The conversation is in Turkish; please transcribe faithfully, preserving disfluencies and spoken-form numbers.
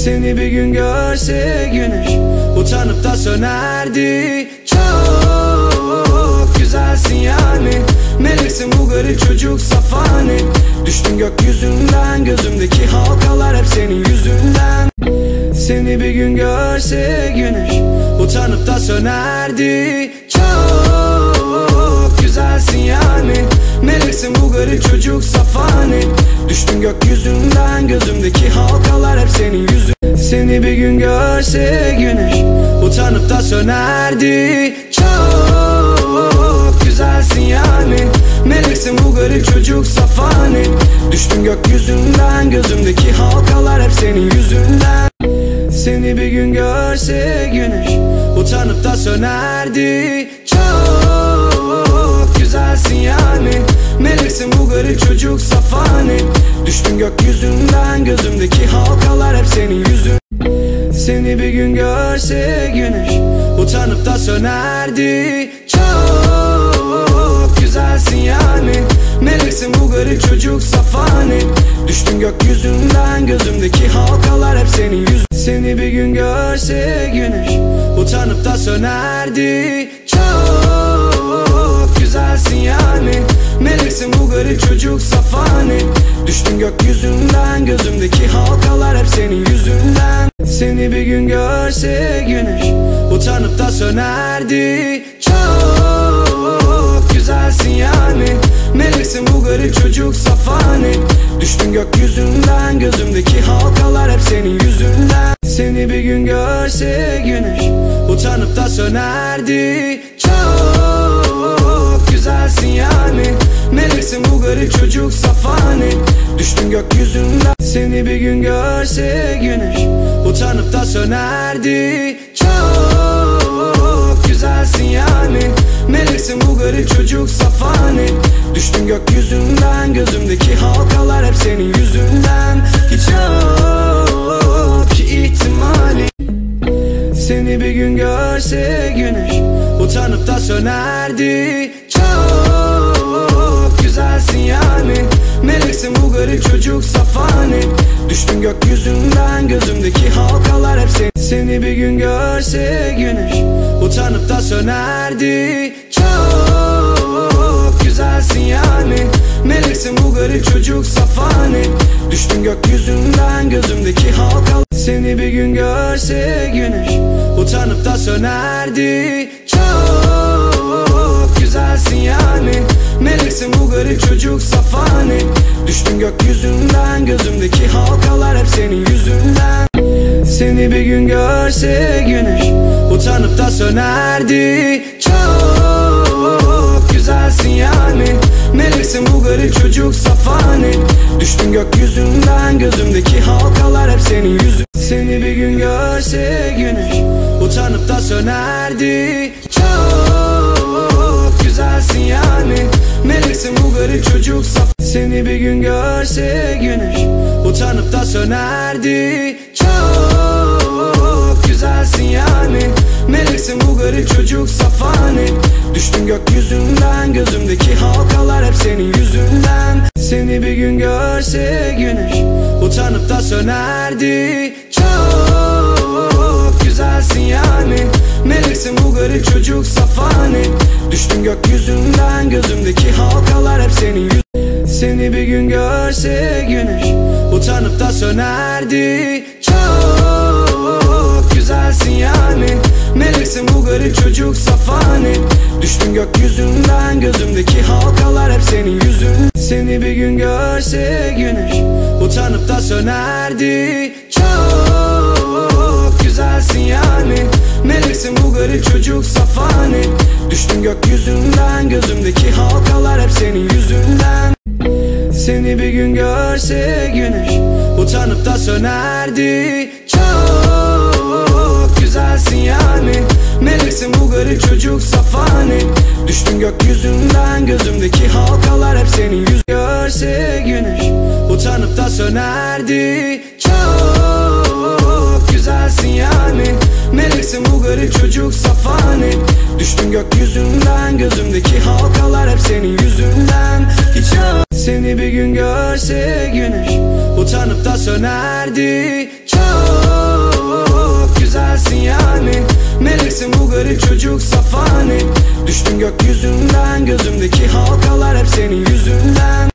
Seni bir gün görse güneş utanıp da sönerdi. Çok güzelsin yani, meleksin bu garip çocuk safani. Düştün gökyüzünden, gözümdeki halkalar hep senin yüzünden. Seni bir gün görse güneş utanıp da sönerdi. Çok güzelsin yani, meleksin bu garip çocuk safani. Düştün gökyüzünden, gözümdeki halkalar hep senin yüzün. Seni bir gün görse güneş utanıp da sönerdi. Çok güzelsin yani, meleksin bu garip çocuk safani. Düştün gökyüzünden, gözümdeki halkalar hep senin yüzünden. Seni bir gün görse güneş utanıp da sönerdi. Çok güzelsin yani, meleksin bu garip çocuk safani. Düştün gökyüzünden, gözümdeki halkalar hep senin yüzün. Seni bir gün görse güneş utanıp da sönerdi. Çok güzelsin yani, meleksin bu garip çocuk safani. Düştün gökyüzünden, gözümdeki halkalar hep senin yüzün. Seni bir gün görse güneş utanıp da sönerdi. Çok güzelsin yani, meleksin bu garip çocuk safani. Düştün gökyüzünden, gözümdeki halkalar hep senin yüzünden. Seni bir gün görse güneş utanıp da sönerdi. Çok güzelsin yani, meleksin bu garip çocuk safani. Düştün gökyüzünden, gözümdeki halkalar hep senin yüzünden. Seni bir gün görse güneş utanıp da sönerdi. Çok güzelsin yani, meleksin bu garip çocuk safani. Düştün gökyüzünden. Seni bir gün görse güneş utanıp da sönerdi. Çok güzelsin yani, meleksin bu garip çocuk safani. Düştün gökyüzünden, gözümdeki halkalar hep senin yüzünden. Hiç yok ki ihtimali. Seni bir gün görse güneş utanıp da sönerdi. Çok güzelsin yani, meleksin bu garip çocuk safani. Düştün gökyüzünden, gözümdeki halkalar hep senin. Seni bir gün görse güneş utanıp da sönerdi. Çok güzelsin yani, meleksin bu garip çocuk safani. Düştün gökyüzünden, gözümdeki halkalar. Seni bir gün görse güneş utanıp da sönerdi. Çok güzelsin yani, meleksin bu garip çocuk safani. Düştün gökyüzünden, gözümdeki halkalar hep senin yüzünden. Seni bir gün görse güneş utanıp da sönerdi. Çok güzelsin yani, meleksin bu garip çocuk safani. Düştün gökyüzünden, gözümdeki halkalar hep senin yüzün. Seni bir gün görse güneş utanıp da sönerdi. Çok güzelsin yani, meleksin bu garip çocuk saf. Seni bir gün görse güneş utanıp da sönerdi. Çok güzelsin yani, meleksin bu garip çocuk safani. Düştün gökyüzünden, gözümdeki halkalar hep senin yüzünden. Seni bir gün görse güneş utanıp da sönerdi. Çok güzelsin yani, meleksin bu garip çocuk safani. Düştün gökyüzünden, gözümdeki halkalar hep senin yüzünden. Seni bir gün görse güneş utanıp da sönerdi. Çok güzelsin yani, meleksin bu garip çocuk safani. Düştün gökyüzünden, gözümdeki halkalar hep senin yüzünden. Seni bir gün görse güneş utanıp da sönerdi. Çok güzelsin yani, meleksin bu garip çocuk safani. Düştün gökyüzünden, gözümdeki halkalar hep senin yüzünden. Seni bir gün görse güneş utanıp da sönerdi. Çok güzelsin yani, meleksin bu garip çocuk safani. Düştün gökyüzünden, gözümdeki halkalar hep senin yüzünden. Görse güneş utanıp da sönerdi. Çok güzelsin yani, meleksin bu garip çocuk safani. Düştün gökyüzünden, gözümdeki halkalar hep senin yüzünden. Hiç yok. Seni bir gün görse güneş utanıp da sönerdi. Çok garip çocuk safani. Düştün gökyüzünden, gözümdeki halkalar hep senin yüzünden.